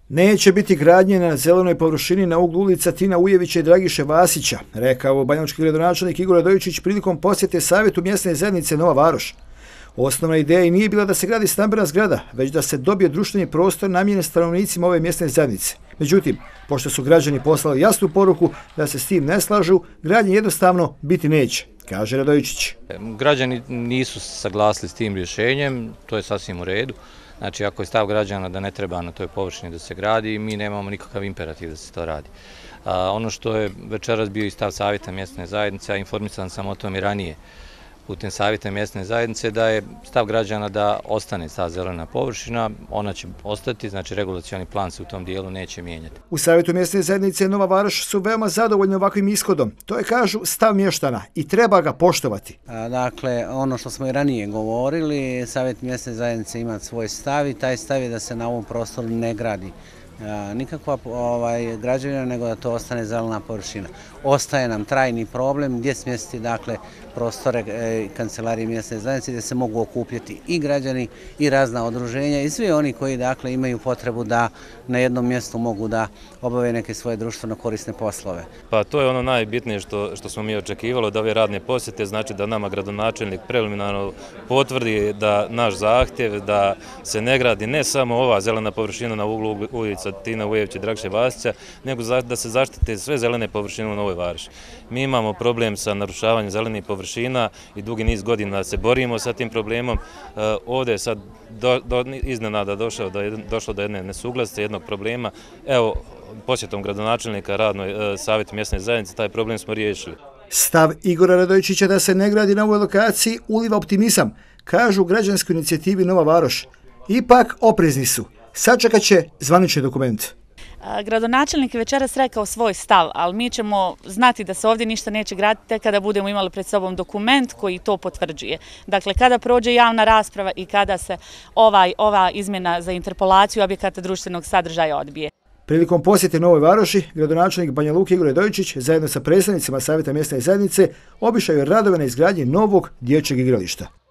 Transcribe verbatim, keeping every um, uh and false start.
Neće biti gradnje na zelenoj površini na uglu ulica Tina Ujevića i Dragiše Vasića, rekao banjalučki gradonačelnik Igor Radojičić prilikom posjete savjetu mjesne zajednice Nova Varoš. Osnovna ideja i nije bila da se gradi stambena zgrada, već da se dobije društveni prostor namijenjen stanovnicima ove mjesne zajednice. Međutim, pošto su građani poslali jasnu poruku da se s tim ne slažu, gradnje jednostavno biti neće, kaže Radojičić. Građani nisu saglasili s tim rješenjem, to je sasvim u redu. Znači, ako je stav građana da ne treba na toj površini da se gradi, mi nemamo nikakav imperativ da se to radi. A, ono što je večeras bio i stav savjeta mjesne zajednice, a informisan sam o tom i ranije putem savjeta mjesne zajednice, da je stav građana da ostane ta zelena površina, ona će ostati, znači regulacioni plan se u tom dijelu neće mijenjati. U savjetu mjesne zajednice Nova Varoš su veoma zadovoljni ovakvim ishodom. To je, kažu, stav mještana i treba ga poštovati. A, dakle, ono što smo i ranije govorili, savjet mjesne zajednice ima svoj stav i taj stav je da se na ovom prostoru ne gradi A, nikakva ovaj, građevina, nego da to ostane zelena površina. Ostaje nam trajni problem gdje smjestiti dakle, prostore e, kancelarije mjesne zajednice gdje se mogu okupljati i građani i razna udruženja i svi oni koji dakle, imaju potrebu da na jednom mjestu mogu da obave neke svoje društveno korisne poslove. Pa to je ono najbitnije što, što smo mi očekivali od ove radne posjete, znači da nama gradonačelnik preliminarno potvrdi da naš zahtjev da se ne gradi ne samo ova zelena površina na uglu ulica Tina Ujevića i Dragiše Vasića, nego da se zaštite sve zelene površine u Novoj Varoši. Mi imamo problem sa narušavanjem zelenih površina i dugi niz godina se borimo sa tim problemom. Ovdje je sad do, do, iznenada došlo do, došlo do jedne nesuglasice, jednog problema. Evo, posjetom gradonačelnika radnoj savjetu mjesne zajednice taj problem smo riješili. Stav Igora Radojičića da se ne gradi na ovoj lokaciji uliva optimizam, kažu u građanskoj inicijativi Nova Varoš. Ipak oprezni su. Sačekat će zvanični dokument. Gradonačelnik je večeras rekao svoj stav, ali mi ćemo znati da se ovdje ništa neće graditi tek kada budemo imali pred sobom dokument koji to potvrđuje. Dakle, kada prođe javna rasprava i kada se ovaj, ova izmjena za interpolaciju objekata društvenog sadržaja odbije. Prilikom posjete Novoj Varoši, gradonačelnik Banja Luke Igor Radojičić zajedno sa predstavnicima savjeta mjesne zajednice obišao je radove na izgradnji novog dječjeg igrališta.